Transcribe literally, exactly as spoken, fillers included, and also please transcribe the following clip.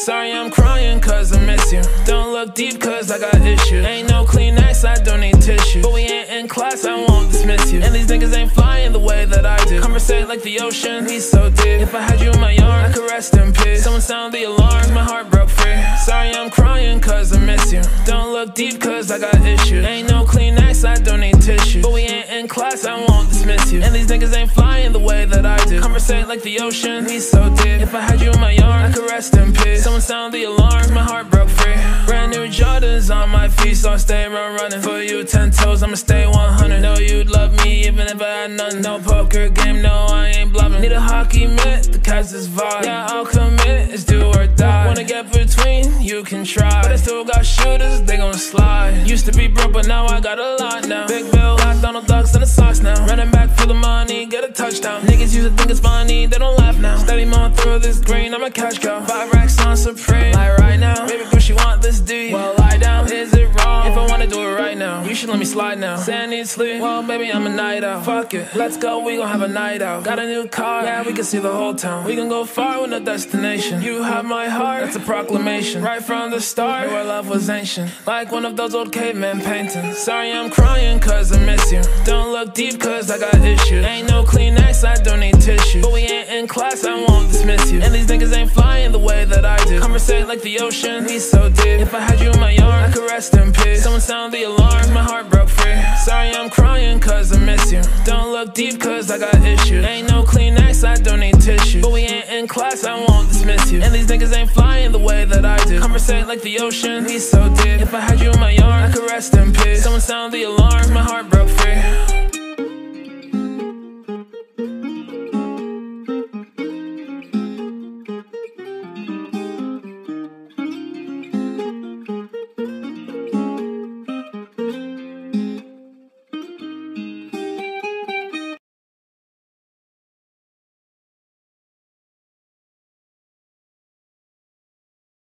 Sorry I'm crying cause I miss you. Don't look deep cause I got issues. Ain't no Kleenex, I don't need tissue. But we ain't in class, I won't dismiss you. And these niggas ain't flying the way that I do. Conversate like the ocean, he's so deep. If I had you in my arms, I could rest in peace. Someone sound the alarms, my heart broke free. Sorry I'm crying cause I miss you. Don't look deep cause I got issues. Ain't no Kleenex, I don't need tissue. But we ain't in class, I won't dismiss you. And these niggas ain't flying the way that I do. Conversate like the ocean, he's so deep. If I had you in my arms, I could rest in peace. Someone sound the alarms, my heart broke free. Brand new Jordans on my feet, so I stay run running. For you ten toes, I'ma stay one hundred. Know you'd love me even if I had nothing. No poker game, no I ain't bluffing. Need a hockey mitt to catch this vibe. Yeah, I'll commit, it's do or die. Wanna get between, you can try. But I still got shooters, they gon' slide. Used to be broke, but now I got a lot now. Big bill, got Donald Ducks and the socks now. Running back for the money, get a touchdown. Niggas used to think it's funny, they don't laugh now. Steady mowing through this green, I'm a cash cow. Five racks on Supreme, like right now. Baby girl, she want this D, well lie down. Is it wrong if I wanna do it right now? You should let me slide now. Say I need sleep, well baby I'm a night out. Fuck it, let's go, we gon' have a night out. Got a new car, yeah we can see the whole town. We can go far with no destination. You have my heart, that's a proclamation. Right from the start, our love was ancient. Like one of those old caveman paintings. Sorry I'm crying cause I miss you. Don't look deep cause I got issues. Ain't no Kleenex, I don't need tissue. But we ain't in class, I won't dismiss you. And these niggas ain't flying the way that I do. Conversate like the ocean, he's so deep. If I had you in my arms, I could rest in peace. Someone sound the alarms, my heart broke free. Sorry I'm crying cause I miss you. Don't look deep cause I got issues. Ain't no Kleenex, I don't need tissue. But we ain't in class, I won't dismiss you. And these niggas ain't flying the way that I do. Conversate like the ocean, he's so deep. If I had you in my arms, I could rest in peace. Someone sound the alarms, my heart